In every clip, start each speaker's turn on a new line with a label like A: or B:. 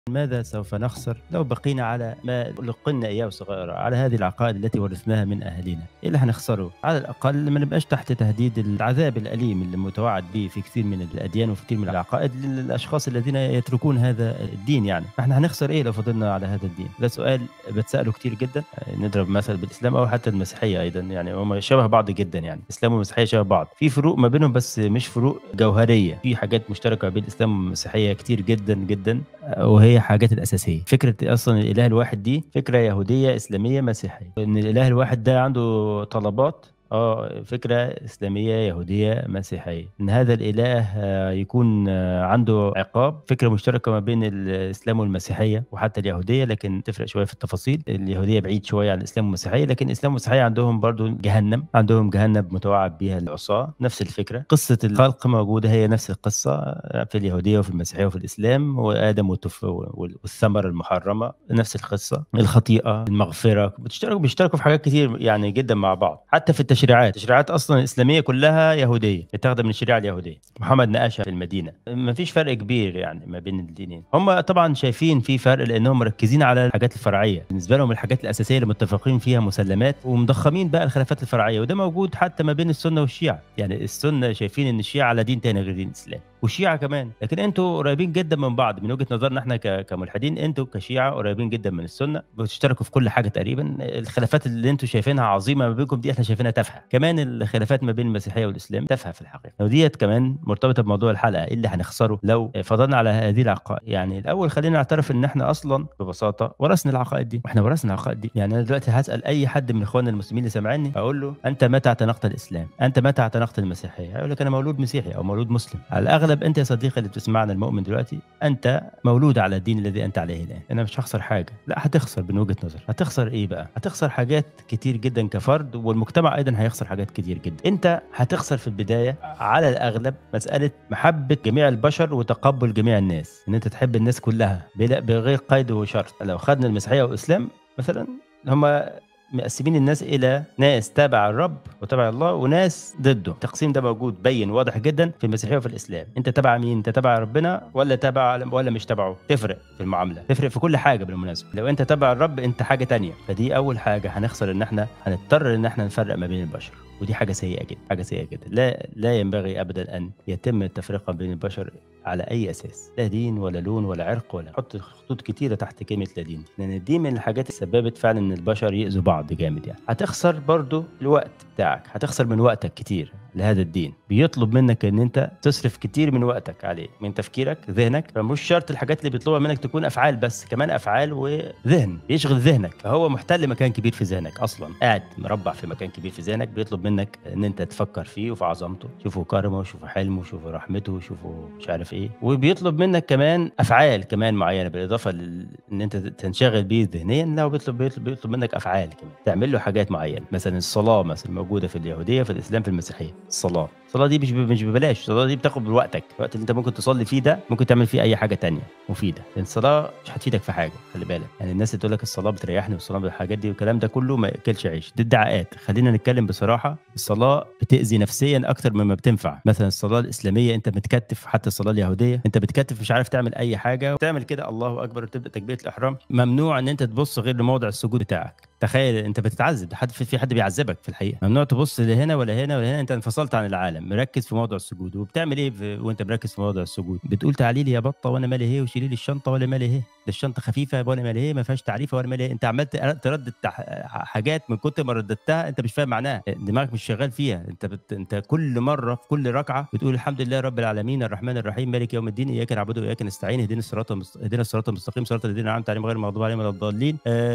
A: ماذا سوف نخسر لو بقينا على ما لقنا إياه صغيرا، على هذه العقائد التي ورثناها من أهالينا؟ إيه اللي هنخسره؟ على الأقل ما نبقاش تحت تهديد العذاب الأليم اللي متوعد به في كثير من الأديان وفي كثير من العقائد للأشخاص الذين يتركون هذا الدين. يعني احنا هنخسر إيه لو فضلنا على هذا الدين؟ ده سؤال بتسأله كتير جدا. نضرب مثل بالإسلام أو حتى المسيحية أيضا، يعني هم شبه بعض جدا، يعني الإسلام والمسيحية شبه بعض، في فروق ما بينهم بس مش فروق جوهرية، في حاجات مشتركة بين الإسلام والمسيحية كتير جدا جدا، وهي حاجات الأساسية. فكرة أصلا الإله الواحد دي فكرة يهودية إسلامية مسيحية، إن الإله الواحد ده عنده طلبات، فكرة إسلامية يهودية مسيحية. إن هذا الإله يكون عنده عقاب، فكرة مشتركة ما بين الإسلام والمسيحية وحتى اليهودية، لكن تفرق شوية في التفاصيل. اليهودية بعيد شوية عن الإسلام والمسيحية، لكن الإسلام والمسيحية عندهم برضو جهنم، عندهم جهنم متوعد بها العصاة. نفس الفكرة، قصة الخلق موجودة، هي نفس القصة في اليهودية وفي المسيحية وفي الإسلام، وآدم والثمرة المحرمة نفس القصة، الخطيئة، المغفرة، بيشتركوا في حاجات كتير يعني جدا مع بعض. حتى في التشريعات اصلا الاسلاميه كلها يهوديه، متاخده من الشريعه اليهوديه، محمد ناقشها في المدينه. ما فيش فرق كبير يعني ما بين الدينين. هم طبعا شايفين في فرق لانهم مركزين على الحاجات الفرعيه، بالنسبه لهم الحاجات الاساسيه اللي متفقين فيها مسلمات، ومضخمين بقى الخلافات الفرعيه. وده موجود حتى ما بين السنه والشيعه، يعني السنه شايفين ان الشيعه على دين تاني غير دين الاسلام، والشيعه كمان. لكن انتوا قريبين جدا من بعض من وجهه نظرنا احنا كملحدين. انتوا كشيعه قريبين جدا من السنه، بتشتركوا في كل حاجه تقريبا. الخلافات اللي انتوا شايفينها عظيمه ما بينكم دي احنا شايفينها تافهه. كمان الخلافات ما بين المسيحيه والاسلام تافهه في الحقيقه، وديت كمان مرتبطه بموضوع الحلقه. ايه اللي هنخسره لو فضلنا على هذه العقائد؟ يعني الاول خلينا نعترف ان احنا اصلا ببساطه ورثنا العقائد دي، واحنا ورثنا العقائد دي. يعني انا دلوقتي هسال اي حد من اخواننا المسلمين اللي سامعني، اقول له انت متى اعتنقت الاسلام؟ انت متى اعتنقت المسيحيه؟ هيقول لك انا مولود مسيحي او مولود مسلم. على الاغلب انت يا صديقي اللي بتسمعنا المؤمن دلوقتي، انت مولود على الدين الذي انت عليه الان. انا مش هخسر حاجه، لا هتخسر من وجهه نظر. هتخسر ايه بقى؟ هتخسر حاجات كتير جدا كفرد، والمجتمع ايضا هيخسر حاجات كتير جدا. انت هتخسر في البدايه على الاغلب مساله محبه جميع البشر وتقبل جميع الناس، ان انت تحب الناس كلها بغير قيد وشرط. لو خدنا المسيحيه والاسلام مثلا، هما مقسمين الناس الى ناس تابع الرب وتابع الله وناس ضده. التقسيم ده موجود بين واضح جدا في المسيحيه وفي الاسلام. انت تابع مين؟ انت تابع ربنا ولا تابع ولا مش تابعه؟ تفرق في المعامله، تفرق في كل حاجه بالمناسبه. لو انت تابع الرب انت حاجه تانية. فدي اول حاجه هنخسر، ان احنا هنضطر ان احنا نفرق ما بين البشر، ودي حاجه سيئه جدا، حاجه سيئه جدا. لا ينبغي ابدا ان يتم التفرقه بين البشر على اي اساس، لا دين ولا لون ولا عرق، ولا حط خطوط كتيره تحت كلمه لا دين، لان الدين من الحاجات اللي سببت فعلا ان البشر يأذوا بعض جامد. يعني هتخسر برضو الوقت بتاعك، هتخسر من وقتك كتير لهذا الدين. بيطلب منك ان انت تصرف كتير من وقتك عليه، من تفكيرك، ذهنك. فمش شرط الحاجات اللي بيطلبها منك تكون افعال بس، كمان افعال وذهن يشغل ذهنك. فهو محتل مكان كبير في ذهنك، اصلا قاعد مربع في مكان كبير في ذهنك، بيطلب منك ان انت تفكر فيه وفي عظمته، شوفوا كرمه وشوفوا حلمه وشوفوا رحمته وشوفوا مش عارف ايه. وبيطلب منك كمان افعال كمان معينه، بالاضافه ان انت تنشغل بيه ذهنيا. لا، بيطلب منك افعال كمان، تعمل له حاجات معينه. مثلا الصلاه مثلا موجوده في اليهوديه، في الاسلام، في المسيحيه. الصلاه دي مش ببلاش. الصلاه دي بتاخد من وقتك، الوقت اللي انت ممكن تصلي فيه ده ممكن تعمل فيه اي حاجه تانية مفيده. لان الصلاه مش هتفيدك في حاجه، خلي بالك. يعني الناس اللي تقول لك الصلاه بتريحني والصلاه بالحاجات دي والكلام ده كله ما ياكلش عيش، دي ادعاءات. خلينا نتكلم بصراحه، الصلاه بتاذي نفسيا اكتر مما بتنفع. مثلا الصلاه الاسلاميه انت متكتف، حتى الصلاه اليهوديه انت بتكتف، مش عارف تعمل اي حاجه، وتعمل كده الله اكبر وتبدا تكبيره الاحرام. ممنوع ان انت تبص غير لموضع السجود بتاعك. تخيل انت بتتعذب، في حد بيعذبك في الحقيقه. ممنوع تبص لهنا ولا هنا ولا هنا، انت انفصلت عن العالم، مركز في موضع السجود. وبتعمل ايه وانت مركز في موضع السجود؟ بتقول تعالي لي يا بطه وانا مالي ايه، وشيلي لي الشنطه ولا مالي ايه، ده الشنطه خفيفه وانا مالي ايه، ما فيهاش تعريفه وانا مالي ايه. انت عمال تردد حاجات من كتر ما رددتها انت مش فاهم معناها، دماغك مش شغال فيها. انت كل مره في كل ركعه بتقول الحمد لله رب العالمين الرحمن الرحيم مالك يوم الدين اياك نعبد واياك نستعين اهدنا الصراط المستقيم صراط الذين انعمت عليهم غير المغضوب عليهم ولا الضالين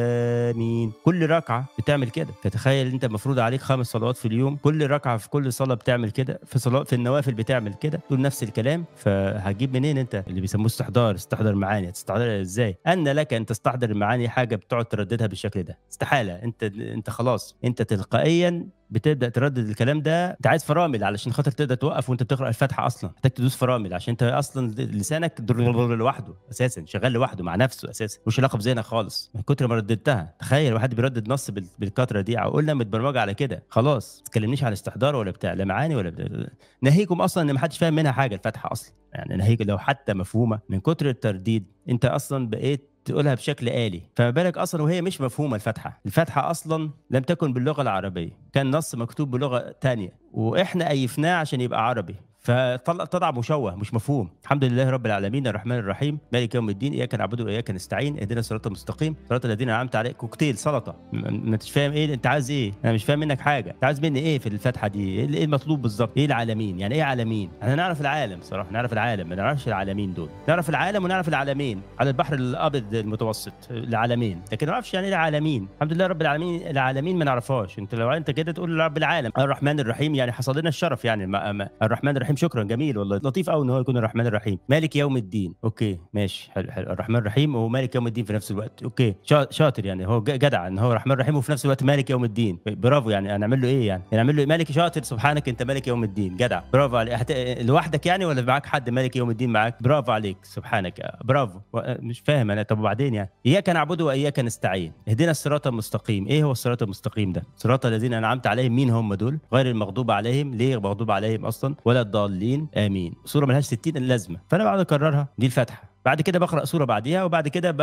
A: امين. كل ركعه بتعمل كده. فتخيل انت المفروض عليك 5 صلوات في اليوم، كل ركعه في كل صلاه بتعمل كده، في صلاه في النوافل بتعمل كده، تقول نفس الكلام. فهتجيب منين انت اللي بيسموه استحضار معاني؟ هتستحضرها ازاي؟ ان لك ان تستحضر المعاني حاجه بتقعد ترددها بالشكل ده؟ استحاله. انت خلاص، انت تلقائيا بتبدا تردد الكلام ده، انت عايز فرامل علشان خاطر تقدر توقف وانت بتقرا الفاتحه، اصلا محتاج تدوس فرامل عشان انت اصلا لسانك لوحده اساسا، شغال لوحده مع نفسه اساسا، مش علاقه بذهنك خالص من كتر ما رددتها. تخيل واحد بيردد نص بالكتره دي، عقولنا متبرمجه على كده خلاص. ما تكلمنيش على استحضار ولا بتاع، لا معاني ولا بتاع. ناهيكم اصلا ان ما حدش فاهم منها حاجه الفاتحه اصلا، يعني ناهيك لو حتى مفهومه من كتر الترديد انت اصلا بقيت تقولها بشكل آلي، فما بالك اصلا وهي مش مفهومه. الفاتحه اصلا لم تكن باللغه العربيه، كان نص مكتوب بلغه تانية واحنا ايفناه عشان يبقى عربي، فطلع مشوه مش مفهوم. الحمد لله رب العالمين الرحمن الرحيم مالك يوم الدين اياك نعبد واياك نستعين اهدنا الصراط المستقيم صراط الذين انعمت عليهم. كوكتيل سلطه، ما انتش فاهم ايه انت عايز ايه، انا مش فاهم منك حاجه. انت عايز مني ايه في الفاتحه دي؟ ايه المطلوب بالظبط؟ ايه العالمين؟ يعني ايه عالمين؟ احنا نعرف العالم صراحه، نعرف العالم، ما نعرفش العالمين دول. نعرف العالم ونعرف العالمين على البحر الابيض المتوسط، العالمين، لكن ما نعرفش يعني ايه العالمين. الحمد لله رب العالمين العالمين ما نعرفهاش. انت لو انت كده تقول رب العالم الرحمن الرحيم، يعني حصل لنا الشرف يعني. الرحمن الرحيم شكرا، جميل والله، لطيف قوي ان هو يكون الرحمن الرحيم. مالك يوم الدين، اوكي ماشي، حلو حلو، الرحمن الرحيم ومالك يوم الدين في نفس الوقت، اوكي شاطر يعني، هو جدع ان هو الرحمن الرحيم وفي نفس الوقت مالك يوم الدين، برافو. يعني هنعمل له ايه يعني؟ هنعمل له إيه؟ مالك شاطر، سبحانك انت مالك يوم الدين، جدع، برافو عليك. لوحدك يعني ولا معاك حد مالك يوم الدين معاك؟ برافو عليك، سبحانك، برافو. مش فاهم انا، طب وبعدين يعني؟ اياك نعبد واياك نستعين اهدنا الصراط المستقيم. ايه هو الصراط المستقيم ده؟ صراط الذين انعمت عليهم، مين هم دول؟ غير المغضوب عليهم، ليه مغضوب عليهم اصلا؟ ولا الضالين، امين. سوره ملهاش 60 لازمه، فانا بقعد اكررها، دي الفاتحه. بعد كده بقرا سوره بعديها، وبعد كده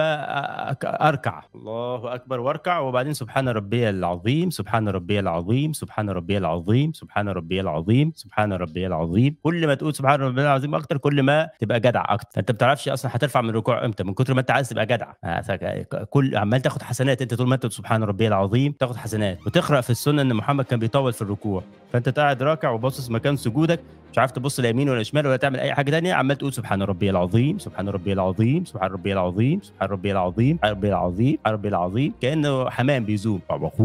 A: اركع، الله اكبر واركع، وبعدين سبحان ربي العظيم سبحان ربي العظيم سبحان ربي العظيم سبحان ربي العظيم سبحان ربي العظيم. كل ما تقول سبحان ربي العظيم اكتر كل ما تبقى جدع اكتر. فانت ما بتعرفش اصلا هترفع من الركوع امتى من كتر ما انت عايز تبقى جدع. كل عمال تاخد حسنات، انت طول ما انت سبحان ربي العظيم تاخد حسنات. وتقرا في السنه ان محمد كان بيطول في الركوع، فانت قاعد راكع وباصص مكان سجودك، مش عارف تبص ليمين ولا شمال ولا تعمل اي حاجه ثانيه، عمال تقول سبحان ربي العظيم سبحان ربي العظيم سبحان ربي العظيم سبحان ربي العظيم سبحان ربي العظيم سبحان ربي العظيم، كانه حمام بيزوم،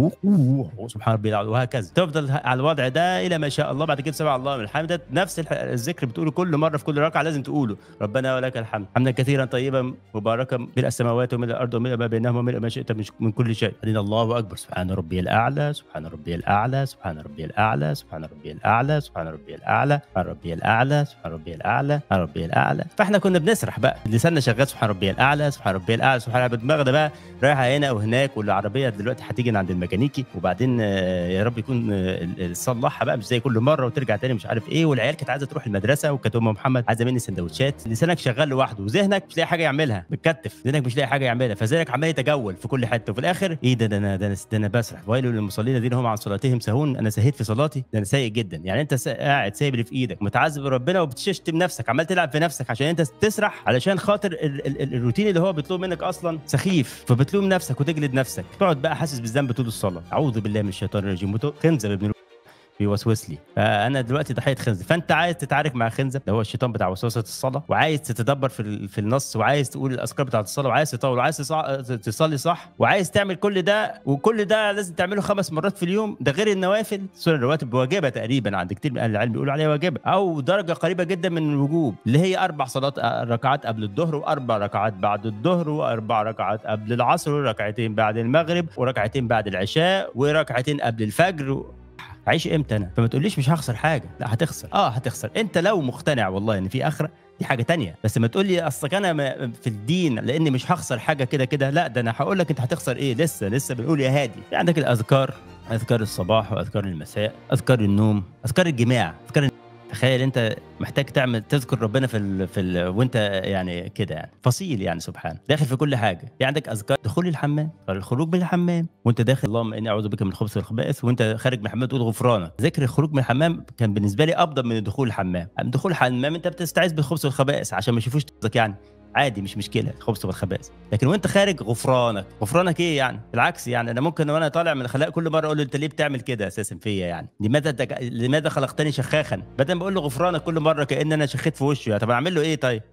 A: سبحان ربي العظيم، وهكذا. تفضل على الوضع ده الى ما شاء الله. بعد كده سبح الله من الحمد، نفس الذكر بتقوله كل مره في كل ركعه، لازم تقوله ربنا ولك الحمد حمدا كثيرا طيبا مباركا ملء السماوات وملء الارض وملء ما بينهما وملء ما شئت من كل شيء. بعدين الله اكبر، سبحان ربي الاعلى سبحان ربي الاعلى سبحان ربي الاعلى سبحان ربي الاعلى سبحان ربي الاعلى سبحان ربي الاعلى سبحان ربي الاعلى سبحان ربي الاعلى. فاحنا كنا بنسرح بقى، لساننا شغال سبحان ربي الاعلى سبحان ربي الاعلى سبحان ربي، دماغنا بقى رايحه هنا وهناك، والعربيه دلوقتي هتيجي عند الميكانيكي، وبعدين يا رب يكون صلحها بقى مش زي كل مره وترجع تاني مش عارف ايه. والعيال كانت عايزه تروح المدرسه، وكانت ام محمد عايزه مني سندوتشات. لسانك شغال لوحده وذهنك مش لاقي حاجه يعملها، متكتف ذهنك مش لاقي حاجه يعملها، فذهنك عمال يتجول في كل حته، وفي الاخر ايه ده انا بسرح. ويل للمصلين الذين هم عن صلاتهم ساهون، انا سهيت في صلاتي، ده انا سيء جدا. يعني انت قاعد سايب اللي في ايدك متعذب ربنا وبتشتم نفسك، عمال تلعب في نفسك عشان انت تسرح، علشان خاطر الروتين اللي هو بيطلب منك اصلا سخيف، فبتلوم نفسك وتجلد نفسك، تقعد بقى حاسس بالذنب طول الصلاه. اعوذ بالله من الشيطان الرجيم. خنزب ابن بيوسوس لي، فانا دلوقتي ضحيه خنزب. فانت عايز تتعارك مع خنزب اللي هو الشيطان بتاع وسوسه الصلاه، وعايز تتدبر في النص، وعايز تقول الاذكار بتاعه الصلاه، وعايز تطول، وعايز تصلي صح، وعايز تعمل كل ده، وكل ده لازم تعمله 5 مرات في اليوم، ده غير النوافل. سنن الرواتب واجبه تقريبا عند كتير من اهل العلم، بيقولوا عليها واجبه او درجه قريبه جدا من الوجوب، اللي هي 4 صلاه ركعات قبل الظهر، و4 ركعات بعد الظهر، و4 ركعات قبل العصر، وركعتين بعد المغرب، وركعتين بعد العشاء، وركعتين قبل الفجر. عايش امتى انا؟ فما تقوليش مش هخسر حاجه، لا هتخسر، هتخسر. انت لو مقتنع والله ان في اخره دي حاجه تانية، بس ما تقول لي اصلك انا في الدين لاني مش هخسر حاجه كده كده، لا ده انا هقول لك انت هتخسر ايه. لسه بنقول يا هادي. في عندك الاذكار، اذكار الصباح واذكار المساء، اذكار النوم، اذكار الجماع، تخيل انت محتاج تذكر ربنا وانت يعني كده، يعني فصيل، يعني سبحان داخل في كل حاجه. في عندك اذكار دخول الحمام، الخروج من الحمام، وانت داخل اللهم اني اعوذ بك من الخبث والخبائث، وانت خارج من الحمام تقول غفرانك. ذكر الخروج من الحمام كان بالنسبه لي افضل من دخول الحمام. دخول الحمام انت بتستعيذ بالخبث والخبائث عشان ما يشوفوش قصدك، يعني عادي مش مشكله الخبث والخبائث، لكن وانت خارج غفرانك ايه يعني؟ بالعكس، يعني انا ممكن وانا طالع من الخلاء كل مره اقول له انت ليه بتعمل كده اساسا فيا؟ يعني لماذا خلقتني شخاخا؟ بدل ما بقول له غفرانك كل مره كأن انا شخيت في وشه، يعني طب اعمل له ايه طيب؟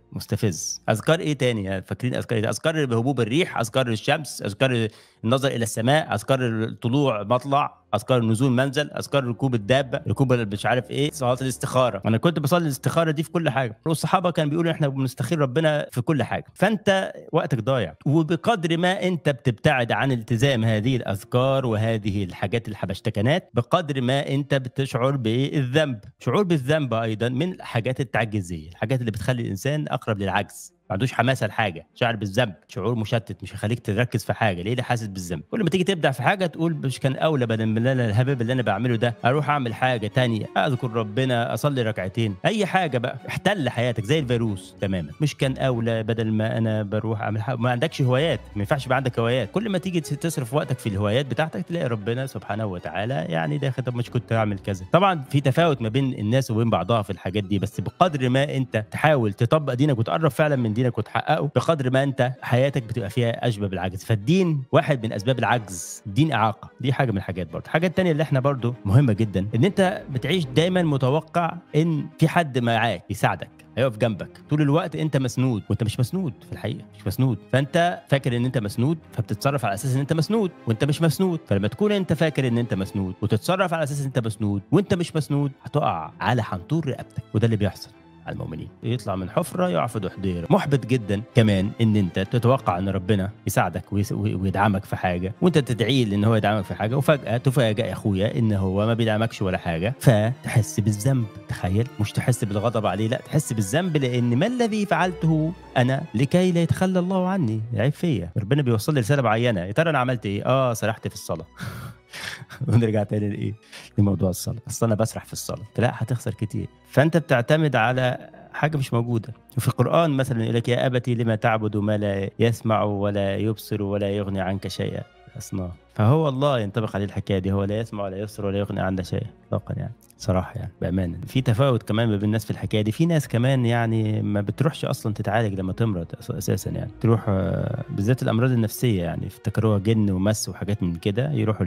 A: مستفز. اذكار ايه تاني يعني؟ فاكرين اذكار ايه؟ اذكار هبوب الريح، اذكار الشمس، اذكار النظر الى السماء، اذكار الطلوع مطلع، اذكار النزول منزل، اذكار ركوب الدابه، ركوب مش عارف ايه، صلاه الاستخاره. انا كنت بصلي الاستخاره دي في كل حاجه، والصحابه كانوا بيقولوا احنا بنستخير ربنا في كل حاجه. فانت وقتك ضايع، وبقدر ما انت بتبتعد عن التزام هذه الاذكار وهذه الحاجات الحبشتكنات، بقدر ما انت بتشعر بالذنب. شعور بالذنب ايضا من الحاجات التعجيزيه، الحاجات اللي بتخلي الانسان اقرب للعجز، ما عندوش حماسه لحاجه، شعر بالذنب، شعور مشتت مش هيخليك تركز في حاجه. ليه؟ حاسس بالذنب. كل ما تيجي تبدع في حاجه تقول مش كان اولى بدل من الهباب اللي انا بعمله ده اروح اعمل حاجه تانية، اذكر ربنا، اصلي ركعتين، اي حاجه بقى احتل حياتك زي الفيروس تماما. مش كان اولى بدل ما انا بروح اعمل حاجه؟ ما عندكش هوايات، ما ينفعش يبقى عندك هوايات. كل ما تيجي تصرف وقتك في الهوايات بتاعتك تلاقي ربنا سبحانه وتعالى يعني داخل، طب مش كنت اعمل كذا. طبعا في تفاوت ما بين الناس وبين بعضها في الحاجات دي، بس بقدر ما انت تحاول تطبق دينك وتقرب فعلا من دينك وتحققه، بقدر ما انت حياتك بتبقى فيها اشبه بالعجز. فالدين واحد من اسباب العجز، الدين اعاقه. دي حاجه من الحاجات. برضه حاجات تانية اللي احنا برضه مهمه جدا، ان انت بتعيش دايما متوقع ان في حد معاك يساعدك، هيقف جنبك طول الوقت. انت مسنود وانت مش مسنود في الحقيقه، مش مسنود. فانت فاكر ان انت مسنود، فبتتصرف على اساس ان انت مسنود وانت مش مسنود. فلما تكون انت فاكر ان انت مسنود وتتصرف على اساس ان انت مسنود وانت مش مسنود، هتقع على حنطور رقبتك. وده اللي بيحصل على المؤمنين، يطلع من حفره يقع في دحضيره. محبط جدا كمان ان انت تتوقع ان ربنا يساعدك ويدعمك في حاجه، وانت تدعي له ان هو يدعمك في حاجه، وفجاه تفاجئ يا اخويا ان هو ما بيدعمكش ولا حاجه، فتحس بالذنب. تخيل، مش تحس بالغضب عليه، لا تحس بالذنب، لان ما الذي فعلته انا لكي لا يتخلى الله عني؟ عيب فيا. ربنا بيوصل لي رساله معينه، يا ترى انا عملت ايه؟ سرحت في الصلاه. ونرجع تاني لايه؟ لموضوع الصلاه. اصل انا بسرح في الصلاه، لا هتخسر كتير. فانت بتعتمد على حاجه مش موجوده. وفي القران مثلا يقول لك يا ابتي لما تعبد ما لا يسمع ولا يبصر ولا يغني عنك شيئا. اصنام. فهو الله ينطبق عليه الحكايه دي، هو لا يسمع ولا يبصر ولا يغني عنك شيئا اطلاقا يعني. صراحه يعني بامانه في تفاوت كمان ما بين الناس في الحكايه دي. في ناس كمان يعني ما بتروحش اصلا تتعالج لما تمرض اساسا يعني، تروح بالذات الامراض النفسيه يعني، افتكروها جن ومس وحاجات من كده، يروحوا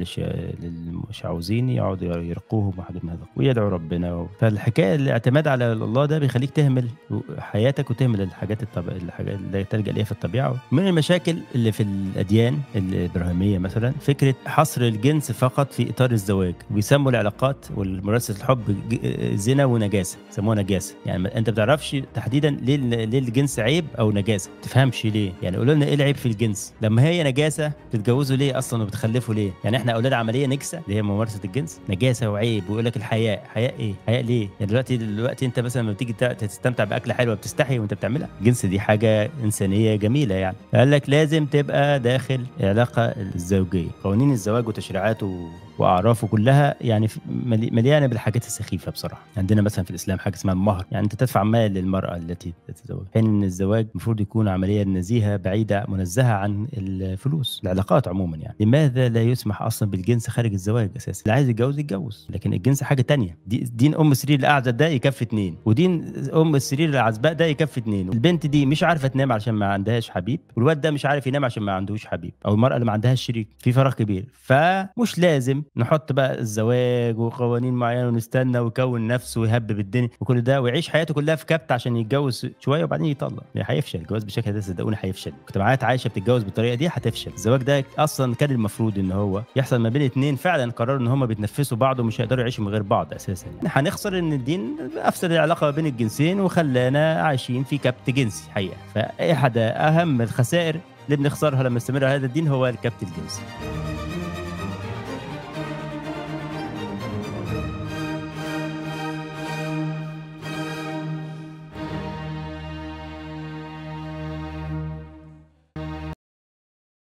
A: للمشعوذين يقعدوا يرقوهم وحاجات من هذا ويدعوا ربنا. فالحكايه الاعتماد على الله ده بيخليك تهمل حياتك وتهمل الحاجات اللي تلجأ ليها في الطبيعه. من المشاكل اللي في الاديان الابراهيميه مثلا فكره حصر الجنس فقط في اطار الزواج، وبيسموا العلاقات والممارسه الحب زنا ونجاسه، يسموها نجاسه. يعني انت ما بتعرفش تحديدا ليه الجنس عيب او نجاسه، ما تفهمش ليه. يعني قولوا لنا ايه العيب في الجنس؟ لما هي نجاسه بتتجوزوا ليه اصلا وبتخلفوا ليه؟ يعني احنا اولاد عمليه نكسه اللي هي ممارسه الجنس نجاسه وعيب. ويقول لك الحياء، حياء ايه؟ حياء ليه؟ يعني دلوقتي انت مثلا لما بتيجي تستمتع باكله حلوه بتستحي وانت بتعملها. الجنس دي حاجه انسانيه جميله يعني. قال لك لازم تبقى داخل العلاقه الزوجيه. قوانين الزواج وتشريعاته واعرافه كلها يعني مليانه بالحاجات السخيفه بصراحه. عندنا مثلا في الاسلام حاجه اسمها المهر، يعني انت تدفع مال للمراه التي تتزوج، حين ان الزواج المفروض يكون عمليه نزيهه بعيده منزهه عن الفلوس، العلاقات عموما يعني. لماذا لا يسمح اصلا بالجنس خارج الزواج اساسا؟ اللي عايز يتجوز يتجوز، لكن الجنس حاجه تانية. دين ام السرير الاعزب ده يكفي 2، ودين ام السرير العزباء ده يكفي 2. البنت دي مش عارفه تنام عشان ما عندهاش حبيب، والواد ده مش عارف ينام عشان ما عندوش حبيب، او المراه اللي ما عندهاش شريك. في فرق كبير. فمش لازم نحط بقى الزواج وقوانين معينه ونستنى ويكون نفسه ويهبب الدنيا وكل ده ويعيش حياته كلها في كبت عشان يتجوز شويه وبعدين يطلق. هيفشل الجواز بالشكل ده، صدقوني هيفشل. مجتمعات عايشه بتتجوز بالطريقه دي هتفشل. الزواج ده اصلا كان المفروض ان هو يحصل ما بين 2 فعلا قرروا ان هم بيتنفسوا بعض ومش هيقدروا يعيشوا من غير بعض اساسا. هنخسر ان الدين افسد العلاقه ما بين الجنسين وخلانا عايشين في كبت جنسي حقيقه. فاحد اهم الخسائر اللي بنخسرها لما نستمر على هذا الدين هو الكبت الجنسي.